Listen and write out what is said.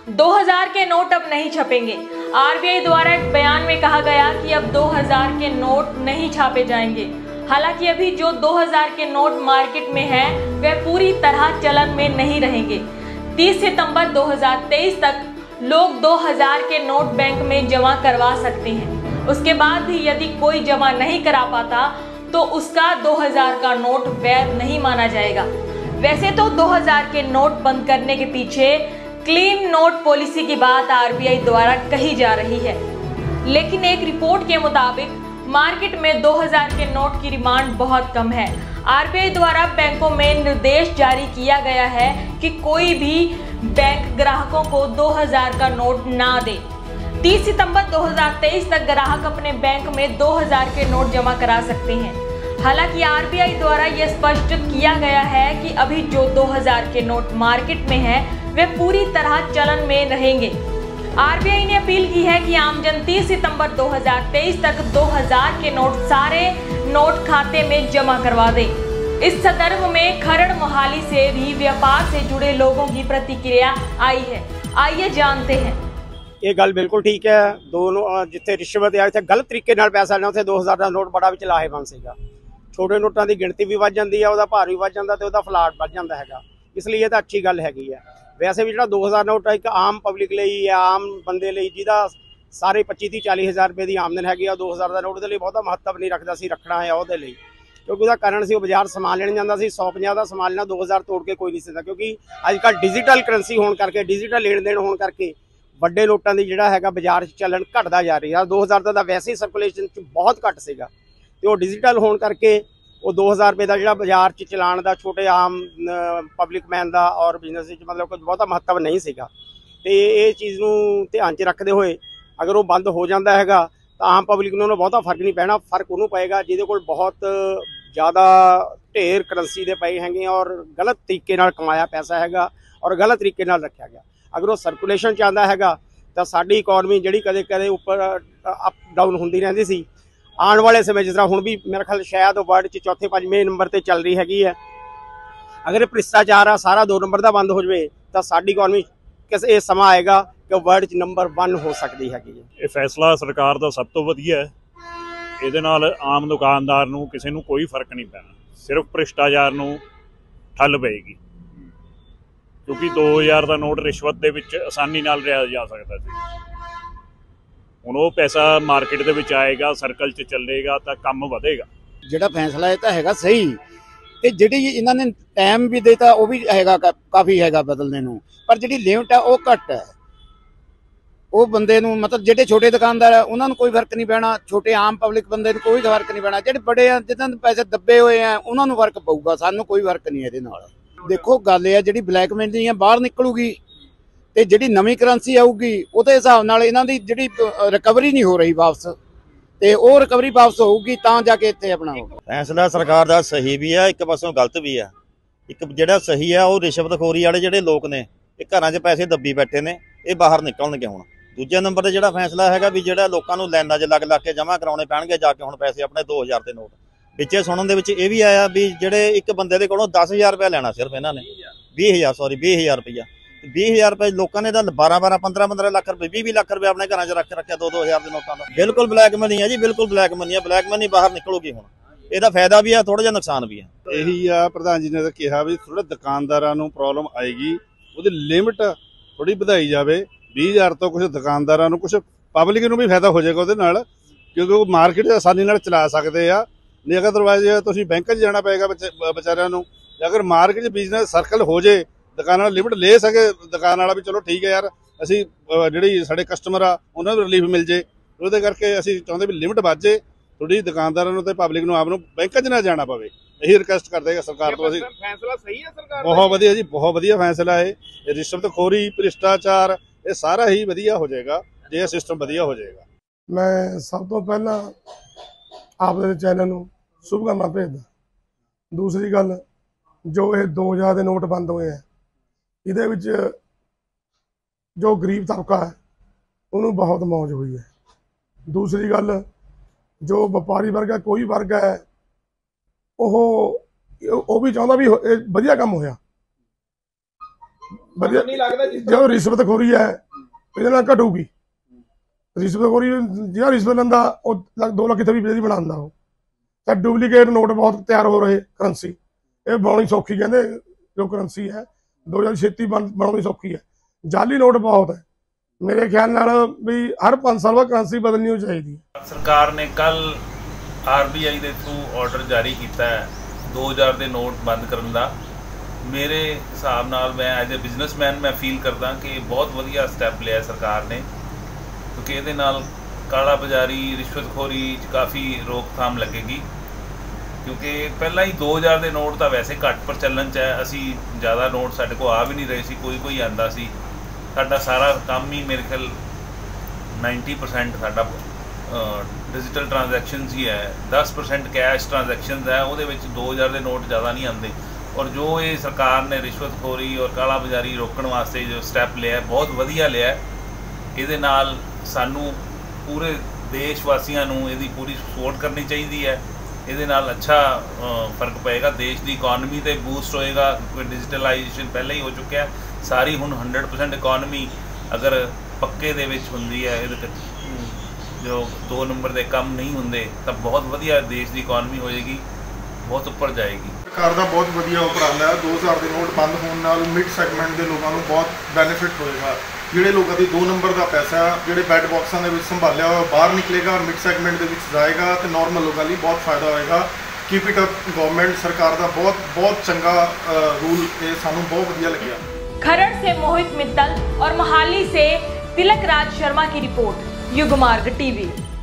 2000 के नोट अब नहीं छपेंगे। आरबीआई द्वारा एक बयान में कहा गया कि अब 2000 के नोट नहीं छापे जाएंगे। हालांकि अभी जो 2000 के नोट मार्केट में हैं, वे पूरी तरह चलन में नहीं रहेंगे। 30 सितंबर 2023 तक लोग 2000 के नोट बैंक में जमा करवा सकते हैं। उसके बाद भी यदि कोई जमा नहीं करा पाता तो उसका 2000 का नोट वैध नहीं माना जाएगा। वैसे तो 2000 के नोट बंद करने के पीछे क्लीन नोट पॉलिसी की बात आरबीआई द्वारा कही जा रही है, लेकिन एक रिपोर्ट के मुताबिक मार्केट में 2000 के नोट की डिमांड बहुत कम है। आरबीआई द्वारा बैंकों में निर्देश जारी किया गया है कि कोई भी बैंक ग्राहकों को 2000 का नोट ना दे। 30 सितंबर 2023 तक ग्राहक अपने बैंक में 2000 के नोट जमा करा सकते हैं। हालांकि आरबीआई द्वारा यह स्पष्ट किया गया है कि अभी जो 2000 के नोट मार्केट में हैं, वे पूरी तरह चलन में रहेंगे। आरबीआई ने अपील की है कि आमजन 30 सितंबर 2023 तक 2000 के नोट सारे नोट खाते में जमा करवा दे। इस संदर्भ में खरड़ मोहाली से भी व्यापार से जुड़े लोगों की प्रतिक्रिया आई है। आइए जानते हैं। ये गल बिल्कुल ठीक है। दोनों जिथे रिश्वत या इत्थे गलत तरीके नाल पैसा लेना, उत्थे 2000 का नोट बड़ा विच लाहेबंद सीगा। छोटे नोटां की गिणती भी वध जाती है, उसका भार भी वध जाता ते उसदा फलाट वध जाता है। इसलिए ये तो अच्छी गल हैगी है। वैसे भी जो 2000 नोट एक आम पब्लिक लई या आम बंदे लई जिहदा सारे 25-40 हज़ार रुपए की आमदन हैगी, 2000 का नोट दे बहुत महत्व नहीं रखता सी रखना है ਉਹਦੇ ਲਈ, क्योंकि उसका कारण से बाजार समान लेने जाता सी 150 का समान लेना 2000 तोड़ के कोई नहीं सकता, क्योंकि अजकल डिजिटल करंसी होने करके डिजिटल लेन देन होने करके ਵੱਡੇ ਨੋਟਾਂ ਦੀ ਜਿਹੜਾ ਹੈਗਾ ਬਾਜ਼ਾਰ 'ਚ ਚੱਲਣ ਘਟਦਾ ਜਾ ਰਹੀ ਹੈ। 2000 ਦਾ ਵੈਸੇ ਹੀ ਸਰਕੂਲੇਸ਼ਨ 'ਚ ਬਹੁਤ ਘੱਟ ਸੀਗਾ ਤੇ ਉਹ ਡਿਜੀਟਲ ਹੋਣ ਕਰਕੇ ਉਹ 2000 ਰੁਪਏ ਦਾ ਜਿਹੜਾ ਬਾਜ਼ਾਰ 'ਚ ਚਲਾਣ ਦਾ ਛੋਟੇ ਆਮ ਪਬਲਿਕ ਮੈਨ ਦਾ ਔਰ ਬਿਜ਼ਨਸ ਵਿੱਚ ਮਤਲਬ ਕੋਈ ਬਹੁਤਾ ਮਹੱਤਵ ਨਹੀਂ ਸੀਗਾ। ਤੇ ਇਹ ਚੀਜ਼ ਨੂੰ ਧਿਆਨ 'ਚ ਰੱਖਦੇ ਹੋਏ ਅਗਰ ਉਹ ਬੰਦ ਹੋ ਜਾਂਦਾ ਹੈਗਾ ਤਾਂ ਆਮ ਪਬਲਿਕ ਨੂੰ ਉਹਨੂੰ ਬਹੁਤਾ ਫਰਕ ਨਹੀਂ ਪੈਣਾ। ਫਰਕ ਉਹਨੂੰ ਪਏਗਾ ਜਿਹਦੇ ਕੋਲ ਬਹੁਤ ਜ਼ਿਆਦਾ ਢੇਰ ਕਰੰਸੀ ਦੇ ਪਏ ਹੈਗੇ ਔਰ ਗਲਤ ਤਰੀਕੇ ਨਾਲ ਕਮਾਇਆ ਪੈਸਾ ਹੈਗਾ ਔਰ ਗਲਤ ਤਰੀਕੇ ਨਾਲ ਰੱਖਿਆ ਗਿਆ। अगर वो सर्कुलेशन च आंदा हैगा तो साडी इकोनॉमी जिहड़ी कदे कदे उपर अप डाउन होंदी रहिंदी सी, आने वाले समय जिस तरह हुण भी मेरे ख्याल शायद वर्ल्ड च चौथे 5वें नंबर ते चल रही हैगी है। अगर भ्रिष्टाचार आ सारा 2 नंबर का बंद हो जाए तो साडी इकोनॉमी किस ये समा आएगा कि वर्ल्ड च नंबर 1 हो सकती हैगी। ये फैसला सरकार का सब तो वधिया है। ਇਹਦੇ ਨਾਲ आम दुकानदार नूं किसी नूं कोई फर्क नहीं पैना, सिर्फ भ्रिष्टाचार नूं ठल पएगी, क्योंकि 2000 का नोट रिश्वत के विच आसानी नाल लिया जा सकता है। हुण वो पैसा मार्केट के विच आएगा, सर्कल च चलेगा तो काम वधेगा। जिहड़ा फैसला है तो हैगा सही, ते जिहड़ी इन्हां ने टाइम भी देता वो भी हैगा काफ़ी हैगा बदलने नूं, पर जिहड़ी लिमिट है वो घट है। वो बंदे नूं मतलब जिहड़े छोटे दुकानदार है उन्हां नूं कोई फर्क नहीं पैना, छोटे आम पब्लिक बंदे नूं कोई फर्क नहीं पैना। जिहड़े बड़े हैं जिन्हां दे पैसे दबे हुए हैं उन्हां नूं फर्क पऊगा, सानूं कोई फर्क नहीं इहदे नाल। देखो गल है जी ब्लैक मनी है बाहर निकलूगी तो जी नवी करंसी आऊगी उहदे हिसाब नाल इन्हां दी जिहड़ी रिकवरी नहीं हो रही वापस, तो वो रिकवरी वापस होगी तां जाके इत्थे अपना होगा। फैसला सरकार दा सही भी है, एक पासों गलत भी है। एक जिहड़ा सही है वो रिश्वतखोरी वाले जिहड़े लोग ने ये घरां 'च पैसे दब्बी बैठे ने, ये बाहर निकलणगे। हुण दूजे नंबर ते जिहड़ा फैसला हैगा भी जिहड़ा लोकां नूं लाइनां 'च लग के जमा कराउणे पैणगे जाके हुण पैसे अपने 2000 के नोट पिछे सुनने ये भी आया भी जेडे एक बंदे के कोलों 10,000 रुपया लेना, सिर्फ इन्होंने 20,000 रुपया 20,000 रुपये लोगों ने 12-12 15-15 लाख रुपये 20 लाख रुपये अपने घर च रख रखे 2-2 हज़ार के नोटों का। बिल्कुल ब्लैक मनी है जी, बिल्कुल ब्लैक मनी है। ब्लैक मनी बाहर निकलूगी हुण, ਇਹਦਾ फायदा भी है थोड़ा जिहा नुकसान भी है। यही आ प्रधान जी ने तो कहा भी थोड़ा दुकानदारां नूं प्रॉब्लम आएगी, ਉਹਦੀ लिमिट थोड़ी ਵਧਾਈ जाए 20,000 तो कुछ दुकानदारां नूं कुछ पब्लिक नूं भी फायदा हो जाएगा ਉਹਦੇ ਨਾਲ, क्योंकि वो मार्केट आसानी नाल चला सकते आ। नहीं अगर अदरवाइज तुसीं बैंक जाना पेगा बेचारिਆਂ ਨੂੰ। अगर मार्केट बिजनेस सर्कल हो जाए दुकान लिमिट ले सके दुकान वाला भी चलो ठीक है यार, असी जिहड़ी साडे कस्टमर आ उन्हां नूं रिलीफ मिल जाए, ਉਹਦੇ करके असी चाहुंदे भी लिमिट वध जाए थोड़ी दुकानदारां नूं ते पब्लिक नूं आप नूं बैंक 'च ना जाना पवे। यही रिक्वेस्ट करते हैं सरकार तो। असी फैसला सही है सरकार बहुत वधिया जी, बहुत वधिया फैसला है। रिश्वतखोरी भ्रिष्टाचार ये सारा ही वधिया हो जाएगा जे ये सिस्टम वधिया हो जाएगा। मैं सब तो पहला आपके चैनल नूं शुभकामना भेजदा। दूसरी गल जो ये 2000 के नोट बंद हुए हैं, ये जो गरीब तबका है उन्होंने बहुत मौज हुई है। दूसरी गल जो व्यापारी वर्ग है, कोई वर्ग है वो भी चाहता भी वधिया काम होया। ਵਧੀਆ ਨਹੀਂ ਲੱਗਦਾ ਜਦੋਂ ਰਿਸ਼ਵਤਖੋਰੀ ਹੈ ਇਹਦੇ ਨਾਲ ਘਟੂਗੀ। ਰਿਸ਼ਵਤਖੋਰੀ ਜਿਹੜਾ ਰਿਸ਼ਵਤ ਲੈਂਦਾ ਉਹ 2 ਲੱਖ ਕਿਤੇ ਵੀ ਬਿਜਲੀ ਬਣਾਉਂਦਾ ਉਹ। ਤਾਂ ਡੁਪਲੀਕੇਟ ਨੋਟ ਬਹੁਤ ਤਿਆਰ ਹੋ ਰਹੇ ਕਰੰਸੀ, ਇਹ ਬਣਾਉਣੀ ਸੌਖੀ ਕਹਿੰਦੇ ਜੋ ਕਰੰਸੀ ਹੈ 2000 ਛੇਤੀ ਬਣਾਉਣੀ ਸੌਖੀ ਹੈ। ਜਾਲੀ ਨੋਟ ਬਹੁਤ ਹੈ, ਮੇਰੇ ਖਿਆਲ ਨਾਲ ਵੀ ਹਰ 5 ਸਾਲ ਬਾਅਦ ਕਰੰਸੀ ਬਦਲਣੀ ਚਾਹੀਦੀ ਹੈ। ਸਰਕਾਰ ਨੇ ਕੱਲ RBI ਦੇ ਥਰੂ ਆਰਡਰ ਜਾਰੀ ਕੀਤਾ ਹੈ 2000 ਦੇ ਨੋਟ ਬੰਦ ਕਰਨ ਦਾ। ਮੇਰੇ ਹਿਸਾਬ ਨਾਲ ਮੈਂ ਐਜ਼ ਏ ਬਿਜ਼ਨਸਮੈਨ ਮੈਂ ਫੀਲ ਕਰਦਾ ਕਿ ਬਹੁਤ ਵਧੀਆ ਸਟੈਪ ਲਿਆ ਸਰਕਾਰ ਨੇ, ਕਿਉਂਕਿ ਇਹਦੇ ਨਾਲ ਕਾਲਾ ਬਾਜ਼ਾਰੀ ਰਿਸ਼ਵਤਖੋਰੀ 'ਚ ਕਾਫੀ ਰੋਕਥਾਮ ਲੱਗੇਗੀ। ਕਿਉਂਕਿ ਪਹਿਲਾਂ ਹੀ 2000 ਦੇ ਨੋਟ ਤਾਂ ਵੈਸੇ ਘੱਟ ਪ੍ਰਚਲਨ 'ਚ ਹੈ, ਅਸੀਂ ਜ਼ਿਆਦਾ ਨੋਟ ਸਾਡੇ ਕੋਲ ਆ ਵੀ ਨਹੀਂ ਰਹੇ ਸੀ, ਕੋਈ ਆਂਦਾ ਸੀ। ਸਾਡਾ ਸਾਰਾ ਕੰਮ ਹੀ ਮੇਰੇ ਖਿਆਲ 90% ਸਾਡਾ ਡਿਜੀਟਲ ਟ੍ਰਾਂਜੈਕਸ਼ਨਸ ਹੀ ਹੈ, 10% ਕੈਸ਼ ਟ੍ਰਾਂਜੈਕਸ਼ਨਸ ਹੈ, ਉਹਦੇ ਵਿੱਚ 2000 ਦੇ ਨੋਟ ਜ਼ਿਆਦਾ ਨਹੀਂ ਆਉਂਦੇ। ਔਰ ਜੋ ਇਹ ਸਰਕਾਰ ਨੇ ਰਿਸ਼ਵਤਖੋਰੀ ਔਰ ਕਾਲਾ ਬਾਜ਼ਾਰੀ ਰੋਕਣ ਵਾਸਤੇ ਜੋ ਸਟੈਪ ਲਿਆ ਬਹੁਤ ਵਧੀਆ ਲਿਆ। ਇਹਦੇ ਨਾਲ ਸਾਨੂੰ ਪੂਰੇ ਦੇਸ਼ ਵਾਸੀਆਂ ਨੂੰ ਇਹਦੀ ਪੂਰੀ ਸਪੋਰਟ ਕਰਨੀ ਚਾਹੀਦੀ ਹੈ। ਇਹਦੇ ਨਾਲ ਅੱਛਾ ਫਰਕ ਪਏਗਾ, ਦੇਸ਼ ਦੀ ਇਕੋਨਮੀ 'ਤੇ ਬੂਸਟ ਹੋਏਗਾ। ਕਿਉਂਕਿ ਡਿਜੀਟਲਾਈਜੇਸ਼ਨ ਪਹਿਲਾਂ ਹੀ ਹੋ ਚੁੱਕਿਆ, ਸਾਰੀ ਹੁਣ 100% ਇਕੋਨਮੀ ਅਗਰ ਪੱਕੇ ਦੇ ਵਿੱਚ ਹੁੰਦੀ ਹੈ, ਇਹਦੇ ਜੋ 2 ਨੰਬਰ ਦੇ ਕੰਮ ਨਹੀਂ ਹੁੰਦੇ ਤਾਂ ਬਹੁਤ ਵਧੀਆ ਦੇਸ਼ ਦੀ ਇਕੋਨਮੀ ਹੋਏਗੀ, ਬਹੁਤ ਉੱਪਰ ਜਾਏਗੀ। ਸਰਕਾਰ ਦਾ ਬਹੁਤ ਵਧੀਆ ਉਪਰਾਲਾ ਹੈ। 2000 ਦੇ ਨੋਟ ਬੰਦ ਹੋਣ ਨਾਲ ਮਿਡ ਸੈਗਮੈਂਟ ਦੇ ਲੋਕਾਂ ਨੂੰ ਬਹੁਤ ਬੈਨੀਫਿਟ ਹੋਏਗਾ। ਜਿਹੜੇ ਲੋਕਾਂ ਦੀ 2 ਨੰਬਰ ਦਾ ਪੈਸਾ ਜਿਹੜੇ ਬੈਡ ਬਾਕਸਾਂ ਦੇ ਵਿੱਚ ਸੰਭਾਲਿਆ ਹੋਇਆ ਬਾਹਰ ਨਿਕਲੇਗਾ ਔਰ ਮਿਡ ਸੈਗਮੈਂਟ ਦੇ ਵਿੱਚ ਜਾਏਗਾ ਤੇ ਨਾਰਮਲ ਲੋਕਾਂ ਲਈ ਬਹੁਤ ਫਾਇਦਾ ਹੋਏਗਾ। ਕੀਪ ਇਟ ਅਪ ਗਵਰਨਮੈਂਟ, ਸਰਕਾਰ ਦਾ ਬਹੁਤ ਚੰਗਾ रूल ये सानू बहुत बढ़िया लगे। खरड़ से मोहित मित्तल और मोहाली से तिलक राज शर्मा की रिपोर्ट, युगमार्ग टीवी।